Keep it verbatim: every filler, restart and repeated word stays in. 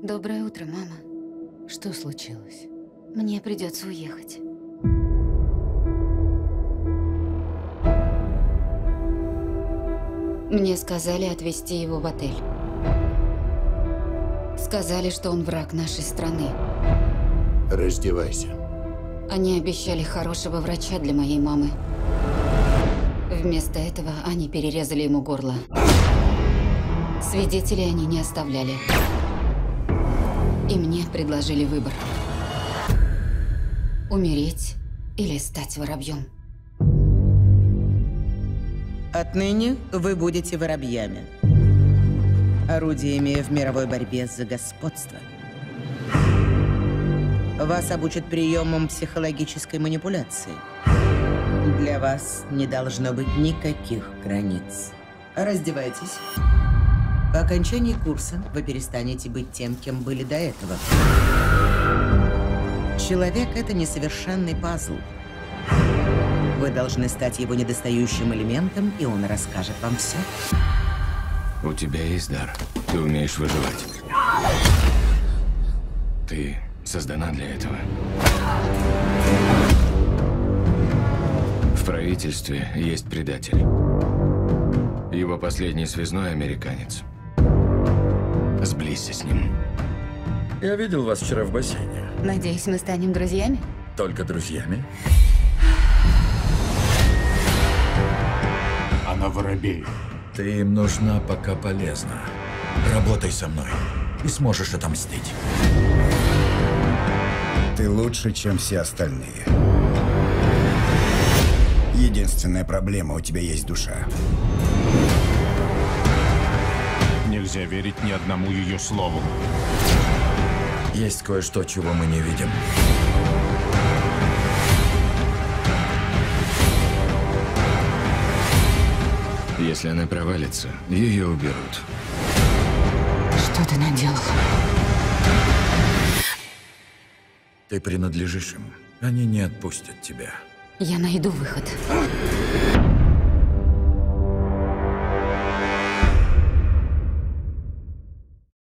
Доброе утро, мама. Что случилось? Мне придется уехать. Мне сказали отвезти его в отель. Сказали, что он враг нашей страны. Раздевайся. Они обещали хорошего врача для моей мамы. Вместо этого они перерезали ему горло. Свидетелей они не оставляли. И мне предложили выбор. Умереть или стать воробьем. Отныне вы будете воробьями. Орудиями в мировой борьбе за господство. Вас обучат приемам психологической манипуляции. Для вас не должно быть никаких границ. Раздевайтесь. По окончании курса вы перестанете быть тем, кем были до этого. Человек — это несовершенный пазл. Вы должны стать его недостающим элементом, и он расскажет вам все. У тебя есть дар. Ты умеешь выживать. Ты создана для этого. В правительстве есть предатель. Его последний связной американец. Сблизься с ним. Я видел вас вчера в бассейне. Надеюсь, мы станем друзьями? Только друзьями? Она воробей. Ты им нужна, пока полезна. Работай со мной, и сможешь отомстить. Ты лучше, чем все остальные. Единственная проблема — у тебя есть душа. Нельзя верить ни одному ее слову. Есть кое-что, чего мы не видим. Если она провалится, ее уберут. Что ты наделал? Ты принадлежишь им. Они не отпустят тебя. Я найду выход.